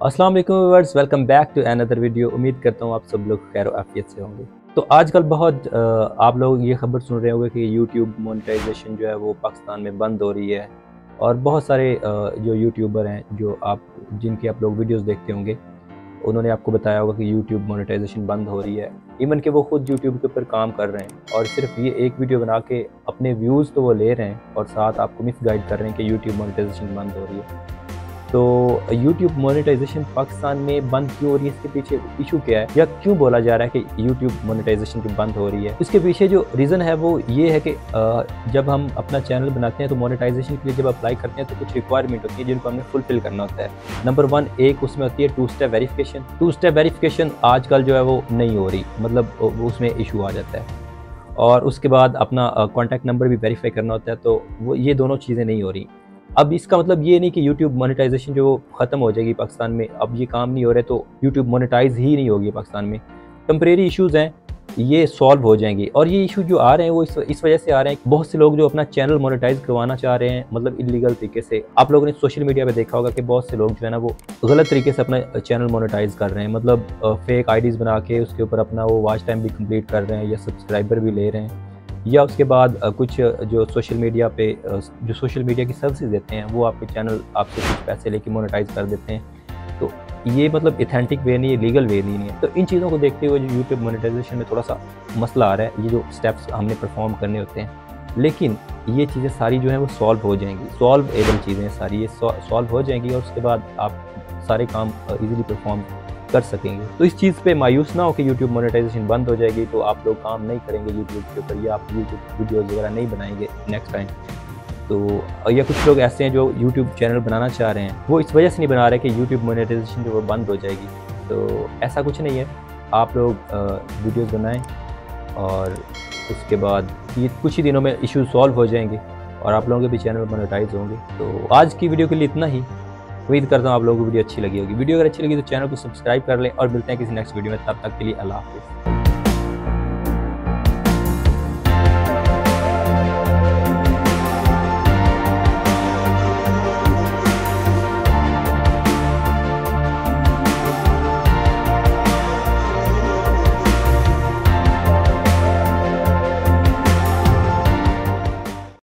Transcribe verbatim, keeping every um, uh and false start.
अस्सलाम वालेकुम viewers, welcome back to another video. उम्मीद करता हूँ आप सब लोग खैर आफियत से होंगे। तो आजकल बहुत अ, आप लोग ये खबर सुन रहे होंगे कि यूट्यूब मोनेटाइजेशन जो है वो पाकिस्तान में बंद हो रही है। और बहुत सारे अ, जो यूट्यूबर हैं जो आप जिनके आप लोग वीडियोस देखते होंगे, उन्होंने आपको बताया होगा कि यूट्यूब मोनेटाइजेशन बंद हो रही है। इवन कि वो खुद यूट्यूब के ऊपर काम कर रहे हैं और सिर्फ ये एक वीडियो बना के अपने व्यूज़ तो वो ले रहे हैं और साथ आपको मिसगाइड कर रहे हैं कि यूट्यूब मोनेटाइजेशन बंद हो रही है। तो यूट्यूब मोनेटाइजेशन पाकिस्तान में बंद क्यों हो रही है, इसके पीछे इशू क्या है, या क्यों बोला जा रहा है कि यूट्यूब मोनेटाइजेशन की बंद हो रही है? इसके पीछे जो रीज़न है वो ये है कि जब हम अपना चैनल बनाते हैं तो मोनेटाइजेशन के लिए जब अप्लाई करते हैं तो कुछ रिक्वायरमेंट होती है जिनको हमें फुलफिल करना होता है। नंबर वन, एक उसमें होती है two step verification. Two step verification आजकल जो है वो नहीं हो रही, मतलब उसमें इशू आ जाता है। और उसके बाद अपना कॉन्टैक्ट नंबर भी वेरीफाई करना होता है, तो वो ये दोनों चीज़ें नहीं हो रही। अब इसका मतलब ये नहीं कि यूट्यूब मोनेटाइजेशन जो ख़त्म हो जाएगी पाकिस्तान में, अब ये काम नहीं हो रहे तो यूट्यूब मोनेटाइज ही नहीं होगी पाकिस्तान में। टेम्परेरी इश्यूज़ हैं, ये सॉल्व हो जाएंगी। और ये इशू जो आ रहे हैं वो इस इस वजह से आ रहे हैं कि बहुत से लोग जो अपना चैनल मोनेटाइज करवाना चाह रहे हैं, मतलब इलीगल तरीके से। आप लोगों ने सोशल मीडिया पे देखा होगा कि बहुत से लोग जो है ना वो गलत तरीके से अपना चैनल मोनेटाइज कर रहे हैं, मतलब फेक आईडीज़ बना के उसके ऊपर अपना वो वॉच टाइम भी कंप्लीट कर रहे हैं या सब्सक्राइबर भी ले रहे हैं, या उसके बाद कुछ जो सोशल मीडिया पे जो सोशल मीडिया की सर्विसेज देते हैं वो आपके चैनल आपसे कुछ पैसे लेके मोनेटाइज कर देते हैं। तो ये मतलब ऑथेंटिक वे नहीं है, लीगल वे नहीं है। तो इन चीज़ों को देखते हुए जो यूट्यूब मोनेटाइजेशन में थोड़ा सा मसला आ रहा है, ये जो स्टेप्स हमने परफॉर्म करने होते हैं, लेकिन ये चीज़ें सारी जो हैं वो सॉल्व हो जाएंगी। सॉल्व एबल चीज़ें सारी ये सॉल्व हो जाएंगी और उसके बाद आप सारे काम ईजिली परफॉर्म कर सकेंगे। तो इस चीज़ पे मायूस ना हो कि यूट्यूब मोनेटाइजेशन बंद हो जाएगी तो आप लोग काम नहीं करेंगे यूट्यूब के ऊपर, या आप यूट्यूब वीडियोज़ वगैरह नहीं बनाएंगे नेक्स्ट टाइम। तो या कुछ लोग ऐसे हैं जो यूट्यूब चैनल बनाना चाह रहे हैं, वो इस वजह से नहीं बना रहे कि यूट्यूब मोनेटाइजेशन जो वो बंद हो जाएगी। तो ऐसा कुछ नहीं है, आप लोग वीडियोज़ बनाएँ और उसके बाद ये कुछ ही दिनों में इशू सॉल्व हो जाएंगे और आप लोगों के भी चैनल मोनेटाइज होंगे। तो आज की वीडियो के लिए इतना ही। उम्मीद करता हूँ आप लोगों को वीडियो अच्छी लगी होगी। वीडियो अगर अच्छी लगी तो चैनल को सब्सक्राइब कर लें और मिलते हैं किसी नेक्स्ट वीडियो में। तब तक के लिए अल्लाह हाफ़िज़।